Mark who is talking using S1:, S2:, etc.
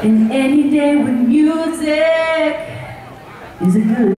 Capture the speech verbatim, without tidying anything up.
S1: And any day with music is a good